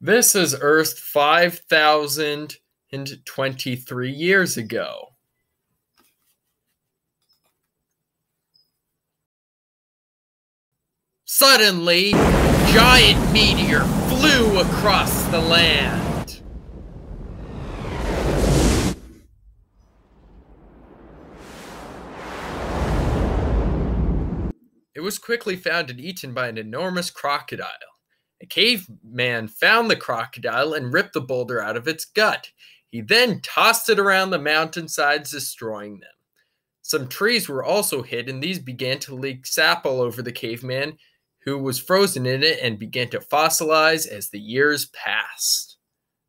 This is Earth 5,023 years ago. Suddenly, a giant meteor flew across the land. It was quickly found and eaten by an enormous crocodile. A caveman found the crocodile and ripped the boulder out of its gut. He then tossed it around the mountainsides, destroying them. Some trees were also hit, and these began to leak sap all over the caveman, who was frozen in it and began to fossilize as the years passed.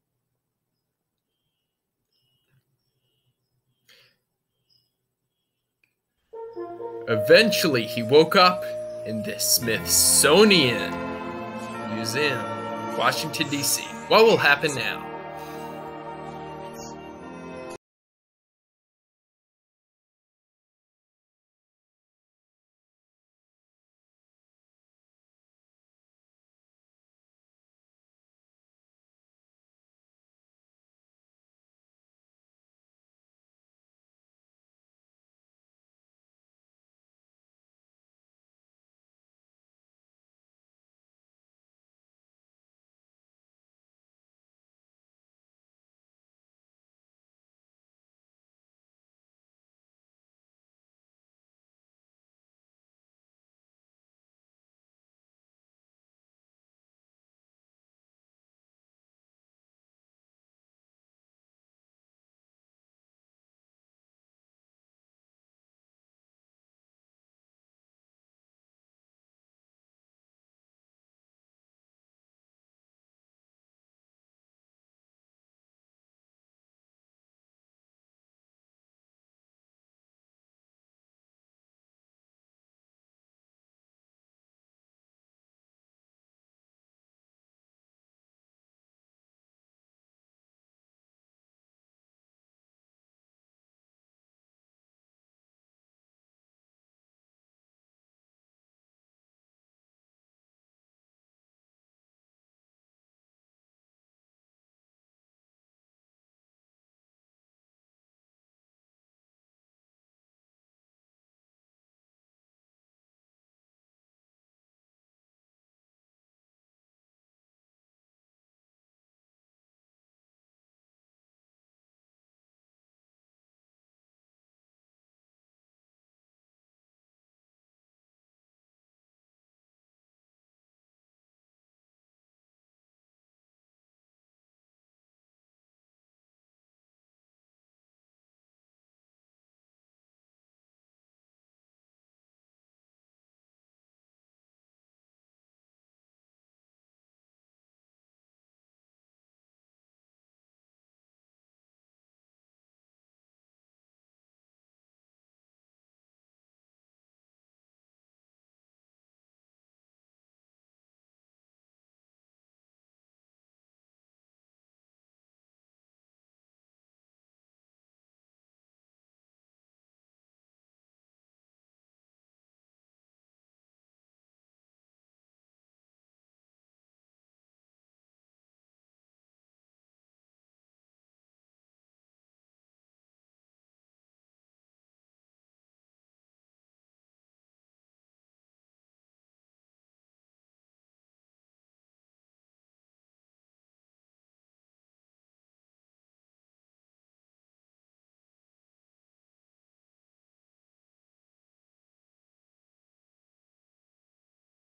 Eventually, he woke up in the Smithsonian Museum, Washington, D.C. What will happen now?